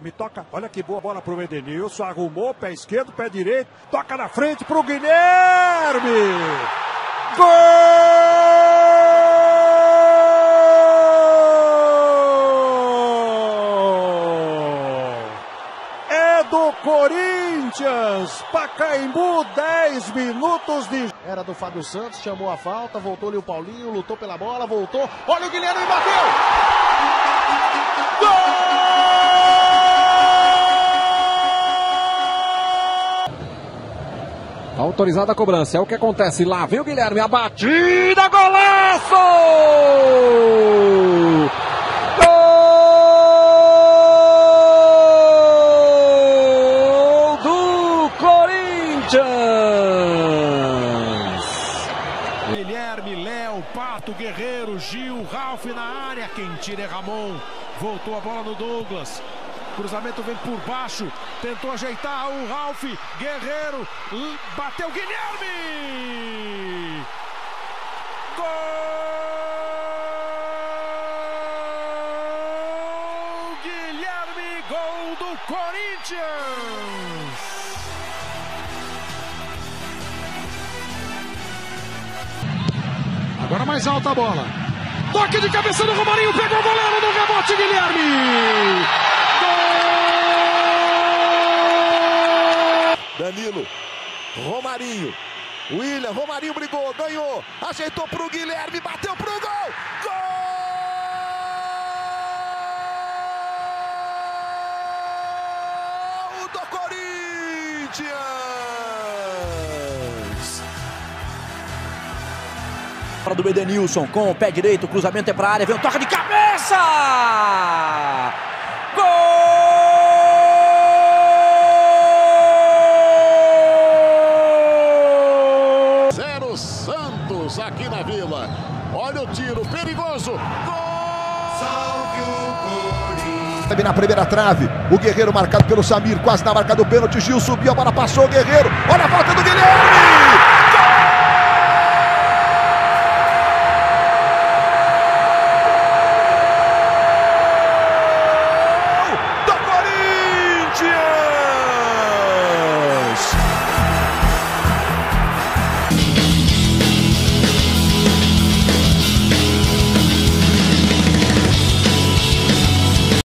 Guilherme toca, olha que boa bola pro Edenilson, arrumou, pé esquerdo, pé direito, toca na frente pro Guilherme! Gol! É do Corinthians, Pacaembu, 10 minutos de... Era do Fábio Santos, chamou a falta, voltou ali o Paulinho, lutou pela bola, voltou, olha o Guilherme, bateu! Gol! Autorizada a cobrança, é o que acontece. Lá vem o Guilherme, a batida, golaço! Gol do Corinthians! Guilherme, Léo, Pato, Guerreiro, Gil, Ralf na área. Quem tira é Ramon. Voltou a bola no Douglas. Cruzamento vem por baixo, tentou ajeitar o Ralf, Guerreiro, bateu Guilherme! Gol! Guilherme, gol do Corinthians! Agora mais alta a bola. Toque de cabeça do Romarinho, pegou o goleiro no rebote, Guilherme! Danilo, Romarinho, William, Romarinho brigou, ganhou, ajeitou pro Guilherme, bateu pro gol! Gol do Corinthians! Para do Edenilson com o pé direito, o cruzamento é para a área, vem um toque de cabeça! Gol! Santos aqui na Vila. Olha o tiro, perigoso. Gol! Salve o Corinthians! Na primeira trave, o Guerreiro marcado pelo Samir, quase na marca do pênalti. Gil subiu, a bola passou, o Guerreiro. Olha a falta do Guilherme!